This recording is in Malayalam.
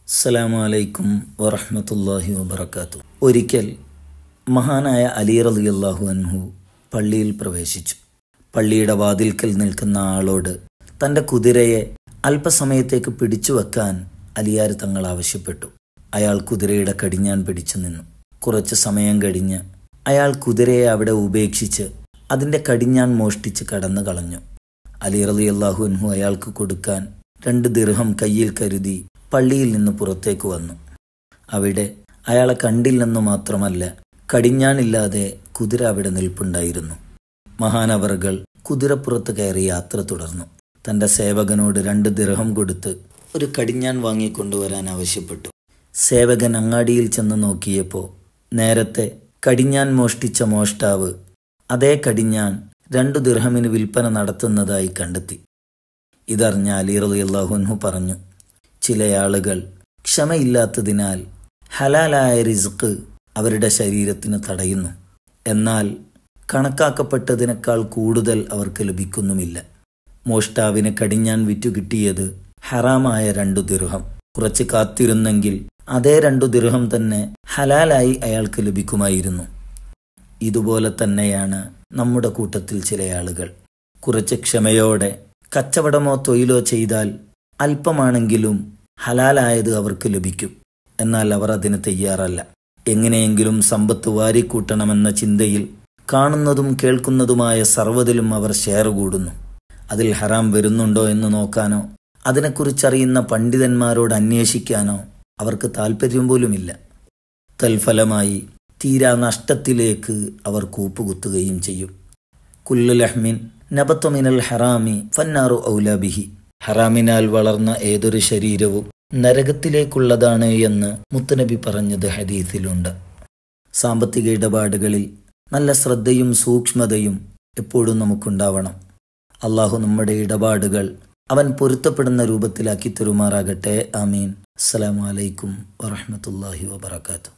അസ്സലാമു അലൈക്കും വറഹ്മത്തുള്ളാഹി വബറകാതുഹു. ഒരിക്കൽ മഹാനായ അലി റളിയല്ലാഹു അൻഹു പള്ളിയിൽ പ്രവേശിച്ചു. പള്ളിയുടെ വാതിൽക്കൽ നിൽക്കുന്ന ആളോട് തൻ്റെ കുതിരയെ അല്പസമയത്തേക്ക് പിടിച്ചു വെക്കാൻ അലിയാർ തങ്ങൾ ആവശ്യപ്പെട്ടു. അയാൾ കുതിരയുടെ കടിഞ്ഞാൻ പിടിച്ചു നിന്നു. കുറച്ച് സമയം കഴിഞ്ഞ് അയാൾ കുതിരയെ അവിടെ ഉപേക്ഷിച്ച് അതിൻ്റെ കടിഞ്ഞാൻ മോഷ്ടിച്ച് കടന്നു കളഞ്ഞു. അലി റളിയല്ലാഹു അൻഹു അയാൾക്ക് കൊടുക്കാൻ 2 ദിർഹം കയ്യിൽ കരുതി പള്ളിയിൽ നിന്ന് പുറത്തേക്ക് വന്നു. അവിടെ അയാളെ കണ്ടില്ലെന്നു മാത്രമല്ല, കടിഞ്ഞാണില്ലാതെ കുതിര അവിടെ നിൽപ്പുണ്ടായിരുന്നു. മഹാനവറുകൾ കുതിരപ്പുറത്ത് കയറി യാത്ര തുടർന്നു. തൻ്റെ സേവകനോട് 2 ദിർഹം കൊടുത്ത് ഒരു കടിഞ്ഞാൻ വാങ്ങിക്കൊണ്ടുവരാൻ ആവശ്യപ്പെട്ടു. സേവകൻ അങ്ങാടിയിൽ ചെന്ന് നോക്കിയപ്പോൾ നേരത്തെ കടിഞ്ഞാൻ മോഷ്ടിച്ച മോഷ്ടാവ് അതേ കടിഞ്ഞാൻ 2 ദിർഹമിന് വിൽപ്പന നടത്തുന്നതായി കണ്ടെത്തി. ഇതറിഞ്ഞ അലി റളിയല്ലാഹു അൻഹു പറഞ്ഞു, ചില ആളുകൾ ക്ഷമയില്ലാത്തതിനാൽ ഹലാലായ റിസ്ക് അവരുടെ ശരീരത്തിന് തടയുന്നു. എന്നാൽ കണക്കാക്കപ്പെട്ടതിനേക്കാൾ കൂടുതൽ അവർക്ക് ലഭിക്കുന്നുമില്ല. മോഷ്ടാവിന് കടിഞ്ഞാൻ വിറ്റു കിട്ടിയത് ഹറാമായ 2 ദിർഹം. കുറച്ച് കാത്തിരുന്നെങ്കിൽ അതേ 2 ദിർഹം തന്നെ ഹലാലായി അയാൾക്ക് ലഭിക്കുമായിരുന്നു. ഇതുപോലെ തന്നെയാണ് നമ്മുടെ കൂട്ടത്തിൽ ചില ആളുകൾ. കുറച്ച് ക്ഷമയോടെ കച്ചവടമോ തൊഴിലോ ചെയ്താൽ അല്പമാണെങ്കിലും ഹലാലായത് അവർക്ക് ലഭിക്കും. എന്നാൽ അവർ അതിന് തയ്യാറല്ല. എങ്ങനെയെങ്കിലും സമ്പത്ത് വാരിക്കൂട്ടണമെന്ന ചിന്തയിൽ കാണുന്നതും കേൾക്കുന്നതുമായ സർവ്വതിലും അവർ ഷെയർ കൂടുന്നു. അതിൽ ഹറാം വരുന്നുണ്ടോ എന്ന് നോക്കാനോ അതിനെക്കുറിച്ചറിയുന്ന പണ്ഡിതന്മാരോട് അന്വേഷിക്കാനോ അവർക്ക് താല്പര്യം പോലുമില്ല. തൽഫലമായി തീരാ നഷ്ടത്തിലേക്ക് അവർ കൂപ്പുകുത്തുകയും ചെയ്യും. കുല്ലു ലഹ്മിൻ നബത്തു മിനൽ ഹറാമി ഫന്നാറു ഔലാ ബിഹി. ഹറാമിനാൽ വളർന്ന ഏതൊരു ശരീരവും നരകത്തിലേക്കുള്ളതാണ് എന്ന് മുത്തുനബി പറഞ്ഞത് ഹദീസിലുണ്ട്. സാമ്പത്തിക ഇടപാടുകളിൽ നല്ല ശ്രദ്ധയും സൂക്ഷ്മതയും എപ്പോഴും നമുക്കുണ്ടാവണം. അള്ളാഹു നമ്മുടെ ഇടപാടുകൾ അവൻ പൊരുത്തപ്പെടുന്ന രൂപത്തിലാക്കി തരുമാറാകട്ടെ. ആമീൻ. അസ്സലാമു അലൈക്കും വറഹ്മത്തുള്ളാഹി വബറകാതുഹു.